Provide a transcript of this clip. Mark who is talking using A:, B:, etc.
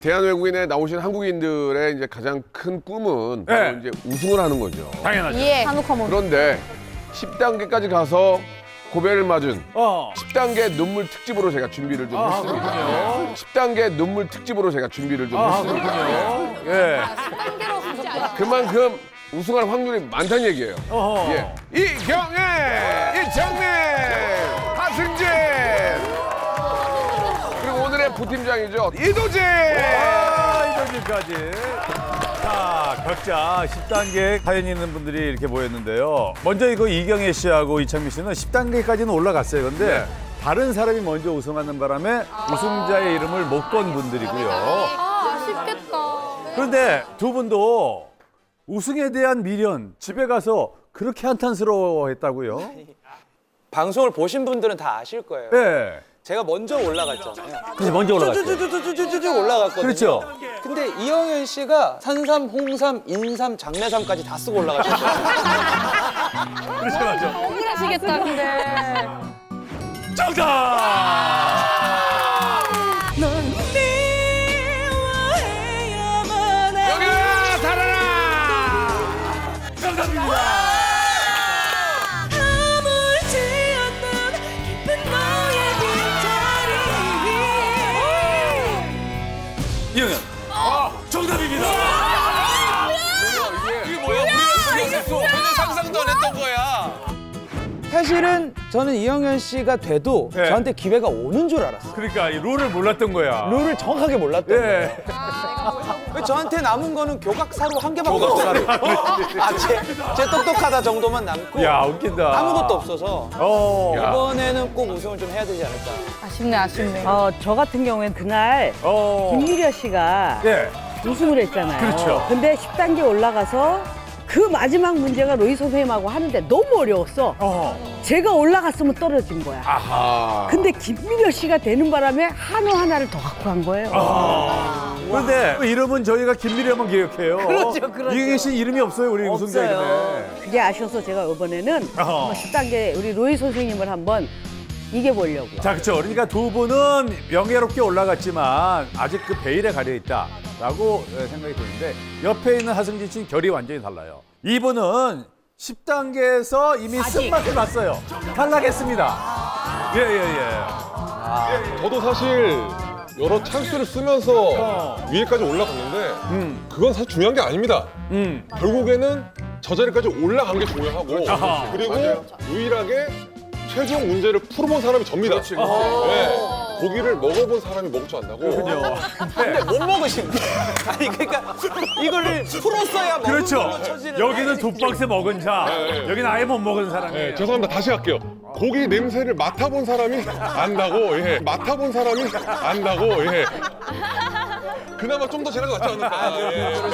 A: 대한외국인에 나오신 한국인들의 이제 가장 큰 꿈은 바로 이제 우승을 하는 거죠.
B: 당연하죠.
C: 예.
A: 그런데 10단계까지 가서 고배를 맞은 10단계 눈물 특집으로 제가 준비를 좀 했습니다. 10단계 눈물 특집으로 제가 준비를 좀 했습니다.
B: 예.
A: 그만큼 우승할 확률이 많다는 얘기예요. 예. 이경애, 이정민, 하승진. 그리고 오늘의 부팀장이죠. 이도진.
B: 이도진까지. 자, 각자 10단계 사연 있는 분들이 이렇게 모였는데요. 먼저 이거 이경애 씨하고 이창민 씨는 10단계까지는 올라갔어요. 근데 다른 사람이 먼저 우승하는 바람에 우승자의 이름을 못 건 분들이고요.
C: 아쉽겠다.
B: 그런데 두 분도 우승에 대한 미련, 집에 가서 그렇게 한탄스러워했다고요?
D: 방송을 보신 분들은 다 아실 거예요.
B: 네.
D: 제가 먼저 올라갔잖아요.
B: 그래서 먼저 올라갔죠.
D: 쭈쭈쭈쭈쭈쭈 올라갔거든요.
B: 그렇죠.
D: 근데 이영현 씨가 산삼, 홍삼, 인삼, 장례삼까지 다 쓰고 올라가셨어요.
B: 그렇죠, 맞아.
C: 억울하시겠다, 근데.
B: 정답!
A: 여기야 살아라.
B: 정답입니다. 이영현. 정답입니다.
D: 이게 뭐야? 우리가 전혀 상상도 안 했던 거야. 사실은 저는 이영현 씨가 돼도
B: 네.
D: 저한테 기회가 오는 줄 알았어요.
B: 그러니까 이 룰을 몰랐던 거야.
D: 룰을 정확하게 몰랐던 거예요.
B: 예.
D: 저한테 남은 거는 교각사로 한 개밖에 없어요. 제 똑똑하다 정도만 남고
B: 야, 웃긴다.
D: 아무것도 없어서
B: 야.
D: 이번에는 꼭 우승을 좀 해야 되지 않을까.
C: 아쉽네, 아쉽네.
E: 저 같은 경우엔 그날 김미려 씨가
B: 예.
E: 우승을 했잖아요.
B: 그렇죠.
E: 근데 10단계 올라가서 그 마지막 문제가 로이 선생님하고 하는데 너무 어려웠어. 제가 올라갔으면 떨어진 거야.
A: 아하.
E: 근데 김미려 씨가 되는 바람에 한우 하나를 더 갖고 간 거예요.
B: 그런데 이름은 저희가 김미려만 기억해요.
E: 그렇죠, 그렇죠.
B: 이경희 씨 이름이 없어요, 우리 우승자 이름에.
E: 그게 아쉬워서 제가 이번에는 한번 10단계 우리 로이 선생님을 한번 이겨보려고.
B: 자, 그렇죠. 그러니까 두 분은 명예롭게 올라갔지만 아직 그 베일에 가려 있다라고 생각이 드는데 옆에 있는 하승진 씨는 결이 완전히 달라요. 이분은 10단계에서 이미 쓴맛을 봤어요. 탈락했습니다. 예.
F: 저도 사실 여러 찬스를 쓰면서 위에까지 올라갔는데 그건 사실 중요한 게 아닙니다. 결국에는 저 자리까지 올라간 게 중요하고 그리고 유일하게 최종 문제를 풀어본 사람이 접니다. 네. 고기를 먹어본 사람이 먹을 줄 안다고.
D: 근데 못 먹으신 거예요. 아니 그러니까 이거를 풀었어야 먹는
B: 그렇죠.
D: 걸로 처지는
B: 여기는 두 박스 먹은 자, 여기는 아예 못 먹은 사람이에요.
F: 네, 죄송합니다. 다시 할게요. 고기 냄새를 맡아본 사람이 안다고. 예. 맡아본 사람이 안다고. 예. 그나마 좀 더 제가 낫지 않을까. 예.